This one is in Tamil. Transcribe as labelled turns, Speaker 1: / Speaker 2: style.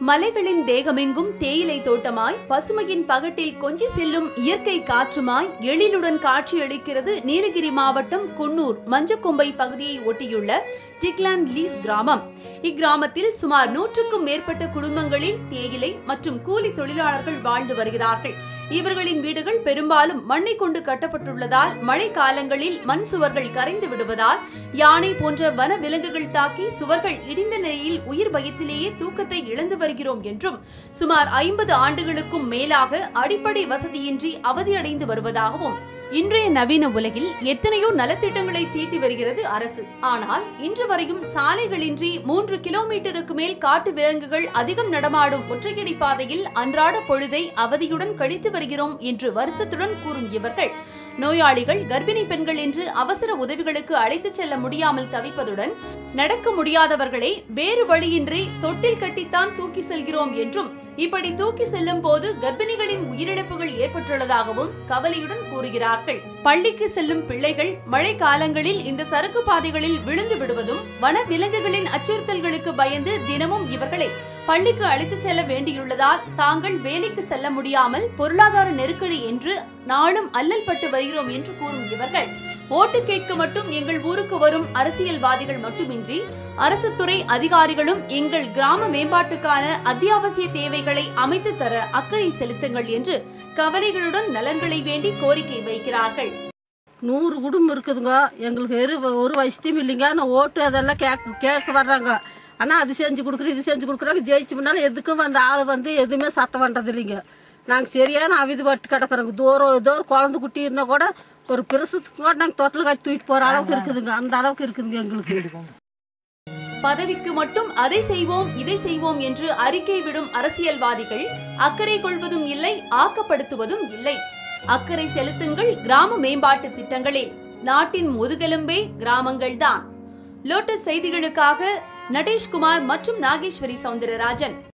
Speaker 1: மலைகளின் தேகமெங்கும் தேயிலை தோட்டமாய், பசுமையின் பகட்டில் கொஞ்சி செல்லும் இயற்கை காற்றுமாய் எழிலுடன் காட்சியளிக்கிறது நீலகிரி மாவட்டம் குன்னூர் மஞ்சக்கொம்பை பகுதியை ஒட்டியுள்ள டிக்லாண்ட் லீஸ் கிராமம். இக்கிராமத்தில் சுமார் 100க்கும் மேற்பட்ட குடும்பங்களில் தேயிலை மற்றும் கூலி தொழிலாளர்கள் வாழ்ந்து வருகிறார்கள். இவர்களின் வீடுகள் பெரும்பாலும் மண்ணை கொண்டு கட்டப்பட்டுள்ளதால் மழை காலங்களில் மண் சுவர்கள் கரைந்து விடுவதால் யானை போன்ற வன விலங்குகள் தாக்கி சுவர்கள் இடிந்த நிலையில் உயிர் பயத்திலேயே தூக்கத்தை இழந்து வருகிறோம் என்றும், சுமார் 50 ஆண்டுகளுக்கும் மேலாக அடிப்படை வசதியின்றி அவதியடைந்து வருவதாகவும், இன்றைய நவீன உலகில் எத்தனையோ நலத்திட்டங்களை தீட்டி வருகிறது அரசு. ஆனால் இன்று வரையும் சாலைகளின்றி 3 கிலோமீட்டருக்கு மேல் காட்டு விலங்குகள் அதிகம் நடமாடும் ஒற்றையடி பாதையில் அன்றாட பொழுதை அவதியுடன் கழித்து வருகிறோம் என்று வருத்தத்துடன் கூறும் இவர்கள், நோயாளிகள், கர்ப்பிணி பெண்கள் என்று அவசர உதவிகளுக்கு அழைத்துச் செல்ல முடியாமல் தவிப்பதுடன், நடக்க முடியாதவர்களை வேறு வழியின்றி தொட்டில் கட்டித்தான் தூக்கி செல்கிறோம் என்றும், இப்படி தூக்கி செல்லும் போது கர்ப்பிணிகளின் உயிரிழப்புகள் ஏற்பட்டுள்ளதாகவும் கவலையுடன் கூறுகிறார்கள். பள்ளிக்கு செல்லும் பிள்ளைகள் மழை காலங்களில் இந்த சறுக்கு பாதைகளில் விழுந்து விடுவதும், வன விலங்குகளின் அச்சுறுத்தல்களுக்கு பயந்து தினமும் இவர்களை பள்ளிக்கு அழைத்துச் செல்ல வேண்டியுள்ளதால் தாங்கள் வேலைக்கு செல்ல முடியாமல் பொருளாதார நெருக்கடி என்று நாளும் அல்லல் பட்டு வருகிறோம் என்று கூறும் இவர்கள், ஓட்டு கேட்க மட்டும் எங்கள் ஊருக்கு வரும் அரசியல்வாதிகள் மட்டுமின்றி அரசு துறை அதிகாரிகளும் எங்கள் கிராம மேம்பாட்டுக்கான அத்தியாவசிய தேவைகளை அமைத்து தர அக்கறை செலுத்துங்கள் என்று கவலைகளுடன் நலன்களை வேண்டி கோரிக்கை வைக்கிறார்கள்.
Speaker 2: 100 குடும்பம் இருக்குதுங்க. எங்களுக்கு ஒரு வசதியும் இல்லைங்க. ஆனால் ஓட்டு அதெல்லாம் கேட்க வர்றாங்க. ஆனால் அது செஞ்சு கொடுக்குறோம், இது செஞ்சு கொடுக்குறாங்க. ஜெயிச்சு முன்னாலும் எதுக்கும் அந்த ஆள் எதுவுமே சட்டம் பண்ணுறது இல்லைங்க. நாங்கள் சரியான அவிதுபட்டு கிடக்குறோங்க. ஏதோ ஒரு குழந்தை குட்டி இருந்தால் கூட ஒரு பிரசத்துக்கு கூட நாங்கள் தொட்டில் கட்டி தூக்கிட்டு போகிற அளவுக்கு இருக்குதுங்க. அந்த அளவுக்கு இருக்குதுங்க எங்களுக்கு.
Speaker 1: பதவிக்கு மட்டும் அதை செய்வோம் இதை செய்வோம் என்று அறிக்கை விடும் அரசியல்வாதிகள் அக்கறை கொள்வதும் இல்லை, ஆக்கப்படுத்துவதும் இல்லை. அக்கறை செலுத்துங்கள் கிராம மேம்பாட்டு திட்டங்களில். நாட்டின் முதுகெலும்பே கிராமங்கள்தான். லோட்டஸ் செய்திகளுக்காக நடேஷ்குமார் மற்றும் நாகேஸ்வரி சவுந்தரராஜன்.